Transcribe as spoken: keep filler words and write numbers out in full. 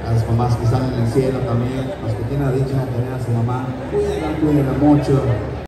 a las mamás que están en el cielo también, los que tienen la dicha de tener a su mamá, cuídenla, cuídenla mucho.